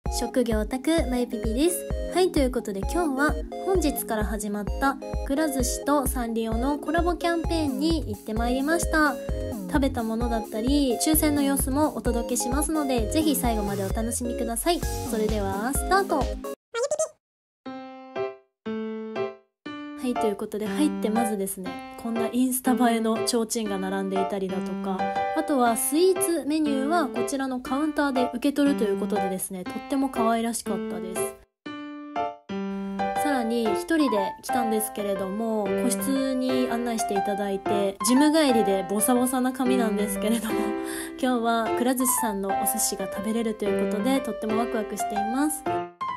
職業オタクまゆぴぴです。はい、ということで今日は本日から始まったくら寿司とサンリオのコラボキャンペーンに行ってまいりました。食べたものだったり抽選の様子もお届けしますので、ぜひ最後までお楽しみください。それではスタート。はい、ということで入ってまずですね、こんなインスタ映えの提灯が並んでいたりだとか、あとはスイーツメニューはこちらのカウンターで受け取るということでですね、とっても可愛らしかったです。さらに一人で来たんですけれども、個室に案内していただいて、ジム帰りでボサボサな髪なんですけれども今日はくら寿司さんのお寿司が食べれるということで、とってもワクワクしています。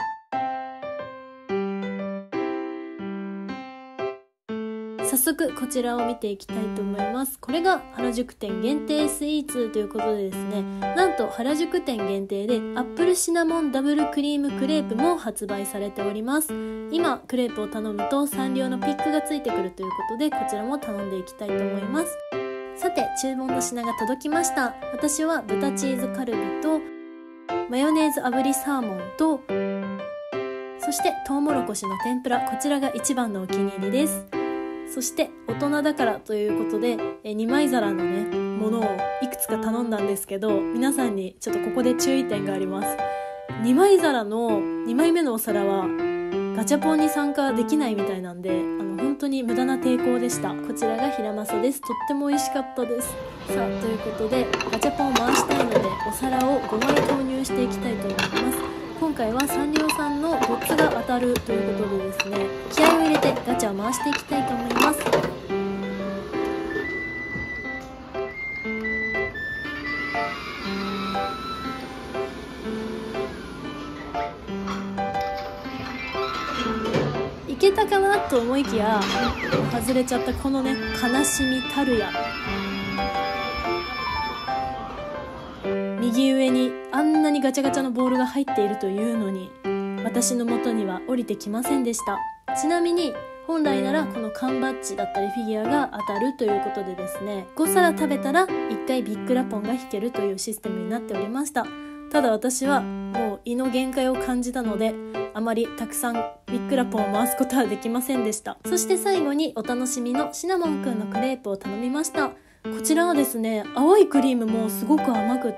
早速こちらを見ていきたいと思います。これが原宿店限定スイーツということでですね、なんと原宿店限定でアップルシナモンダブルクリームクレープも発売されております。今クレープを頼むとサンリオのピックがついてくるということで、こちらも頼んでいきたいと思います。さて注文の品が届きました。私は豚チーズカルビとマヨネーズ炙りサーモンと、そしてトウモロコシの天ぷら、こちらが一番のお気に入りです。そして大人だからということで2枚皿のねものをいくつか頼んだんですけど、皆さんにちょっとここで注意点があります。2枚皿の2枚目のお皿はガチャポンに参加できないみたいなんで、本当に無駄な抵抗でした。こちらがヒラマサです。とっても美味しかったです。さあ、ということでガチャポンを回したいのでお皿を5枚投入していきたいと思います。今回はサンリオさんのグッズが当たるということでですね、気合を入れてガチャを回していきたいと思います。いけたかなと思いきや外れちゃった。このね、悲しみたるや。右上にあんなにガチャガチャのボールが入っているというのに、私の元には降りてきませんでした。ちなみに本来ならこの缶バッジだったりフィギュアが当たるということでですね、5皿食べたら1回ビッグラポンが引けるというシステムになっておりました。ただ私はもう胃の限界を感じたので、あまりたくさんビッグラポンを回すことはできませんでした。そして最後にお楽しみのシナモンくんのクレープを頼みました。こちらはですね、青いクリームもすごく甘くって、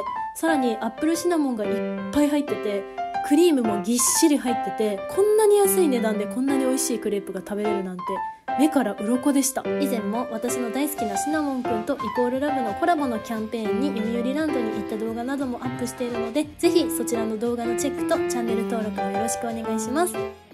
さらにアップルシナモンがいっぱい入ってて、クリームもぎっしり入ってて、こんなに安い値段でこんなに美味しいクレープが食べれるなんて目から鱗でした。以前も私の大好きなシナモンくんとイコールラブのコラボのキャンペーンに読売ランドに行った動画などもアップしているので、ぜひそちらの動画のチェックとチャンネル登録もよろしくお願いします。